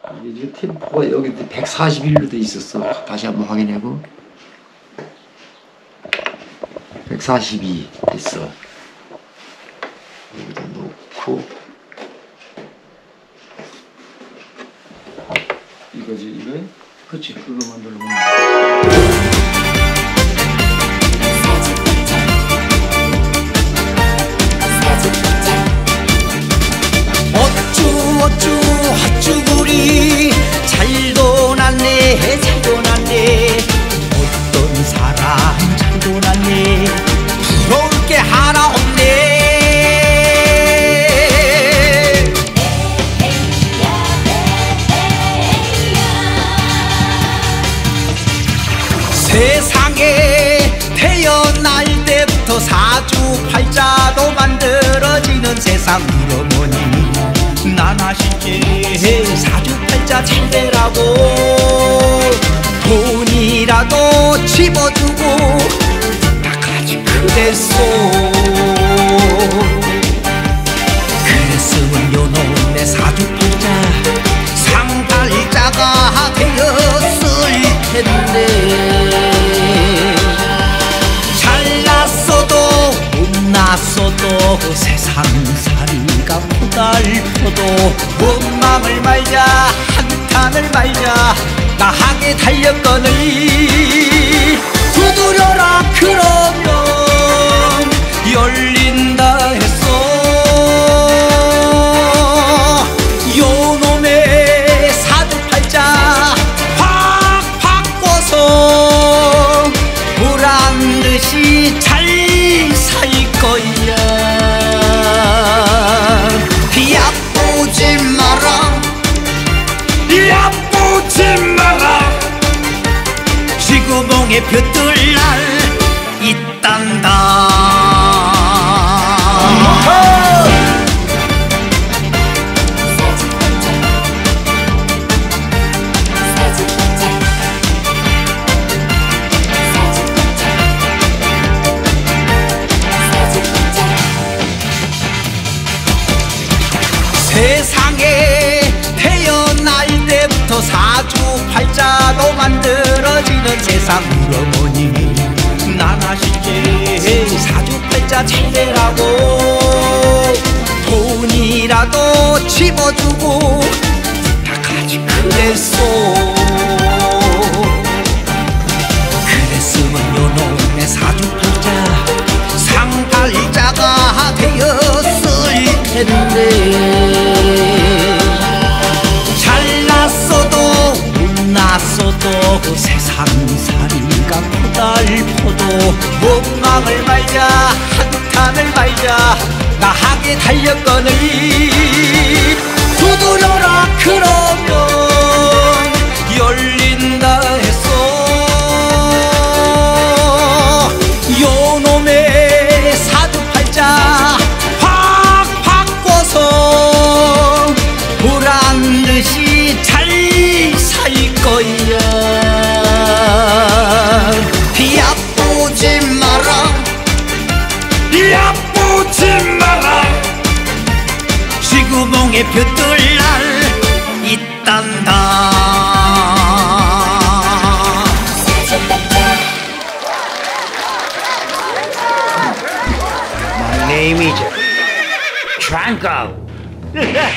이게 템포가 여기 141로 돼 있었어. 다시 한번 확인하고 142 됐어. 여기다 놓고 이거지 이거? 그렇지 그거만 누르면 어쭈 헛쭈구리 잘도 났네 잘도 났네 어떤 사람 잘도 났네 부러울 게 하나 없네 세상에 태어날 때부터 사주팔자도 만들어지는 세상으로 보니 나나실제 사주팔자 잘 되라고 돈이라도 집어주고 나까지 그랬소 그랬으면 요놈 내 사주팔자 상팔자가 되었을 텐데 잘났어도 못났어도 세상살이가 고달퍼도 원망을 말자 한탄을 말자 나하게 달렸거늘 두드려라 그러면 열린다 했어 요놈의 사주팔자 확 바꿔서 보란듯이 잘 살 거야 얕보지 마라 얕보지 마라 지구봉에 볕들 날 있단다 세상에 태어날 때부터 사주팔자도 만들어지는 세상으로 보니 나나실제 사주팔자 잘 되라고 돈이라도 집어주고 나까지 그랬소 그랬으면 요놈의 사주팔자 상팔자가 되었을 텐데 잘났어도 못났어도 세상살이가 고달퍼도 원망을 말자 한탄을 말자 나하게 달렸거늘 두드려라 그러면 열린다 했어 요놈의 사주팔자 확 바꿔서 보란듯이 잘 살 거야 얕보지 마라 얕보지 마라 지구봉에 볕들 날 있단다 My name is Tranko.